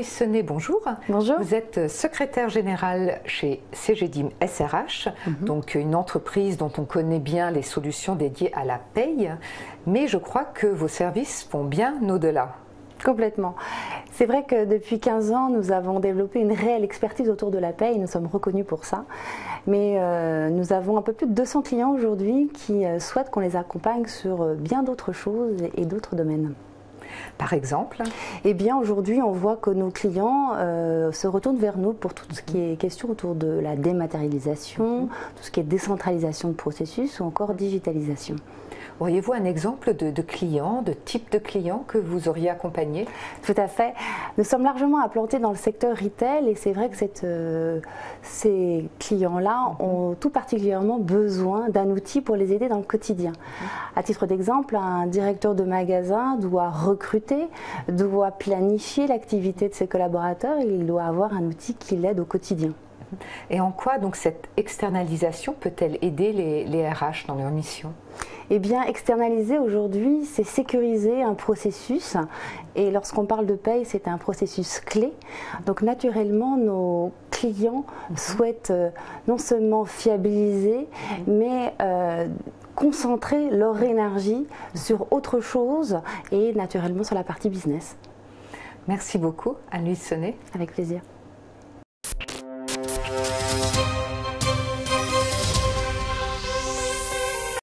Anne-Louise Senet, bonjour. Bonjour. Vous êtes secrétaire générale chez Cegedim SRH, donc une entreprise dont on connaît bien les solutions dédiées à la paye, mais je crois que vos services vont bien au-delà. Complètement. C'est vrai que depuis 15 ans, nous avons développé une réelle expertise autour de la paye, nous sommes reconnus pour ça. Mais nous avons un peu plus de 200 clients aujourd'hui qui souhaitent qu'on les accompagne sur bien d'autres choses et d'autres domaines. Par exemple? Eh bien aujourd'hui, on voit que nos clients se retournent vers nous pour tout ce qui est question autour de la dématérialisation, tout ce qui est décentralisation de processus ou encore digitalisation. Auriez-vous un exemple de client, de type de client que vous auriez accompagné? Tout à fait. Nous sommes largement implantés dans le secteur retail et c'est vrai que ces clients-là ont tout particulièrement besoin d'un outil pour les aider dans le quotidien. À titre d'exemple, un directeur de magasin doit recruter, doit planifier l'activité de ses collaborateurs et il doit avoir un outil qui l'aide au quotidien. Et en quoi donc cette externalisation peut-elle aider les RH dans leur mission? Eh bien, externaliser aujourd'hui, c'est sécuriser un processus. Et lorsqu'on parle de paye, c'est un processus clé. Donc naturellement, nos clients souhaitent non seulement fiabiliser, mais concentrer leur énergie sur autre chose et naturellement sur la partie business. Merci beaucoup, Anne-Louise Senet. Avec plaisir.